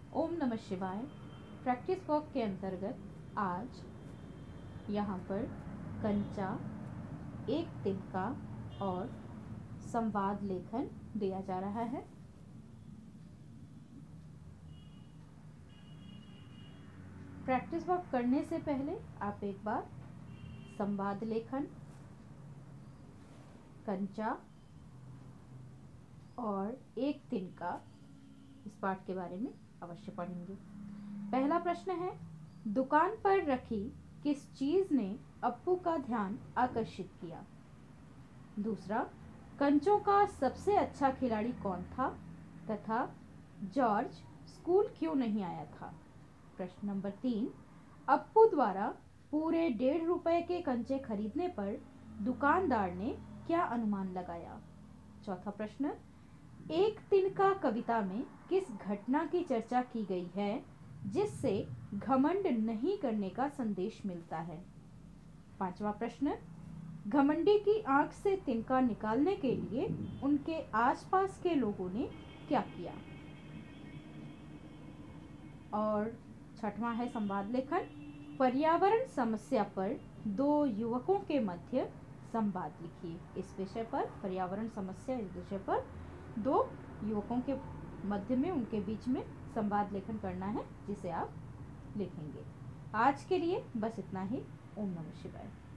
ओम नमः शिवाय। Practice work के अंतर्गत आज यहाँ पर कंचा, एक तिनका और संवाद लेखन दिया जा रहा है। प्रैक्टिस वर्क करने से पहले आप एक बार संवाद लेखन, कंचा और एक तिनका इस पाठ के बारे में अवश्य पढ़ेंगे। पहला प्रश्न है, दुकान पर रखी किस चीज ने अप्पू का ध्यान आकर्षित किया। दूसरा, कंचों का सबसे अच्छा खिलाड़ी कौन था तथा जॉर्ज स्कूल क्यों नहीं आया था। प्रश्न नंबर 3, अप्पू द्वारा पूरे 1.5 रुपए के कंचे खरीदने पर दुकानदार ने क्या अनुमान लगाया। चौथा प्रश्न, एक तिनका कविता में किस घटना की चर्चा की गई है जिससे घमंड नहीं करने का संदेश मिलता है। पांचवा प्रश्न, घमंडी की आंख से तिनका निकालने के लिए उनके आसपास के लोगों ने क्या किया। और छठवां है संवाद लेखन, पर्यावरण समस्या पर 2 युवकों के मध्य संवाद लिखिए। इस विषय पर, पर्यावरण समस्या इस विषय पर 2 युवकों के मध्य में, उनके बीच में संवाद लेखन करना है जिसे आप लिखेंगे। आज के लिए बस इतना ही। ओम नमः शिवाय।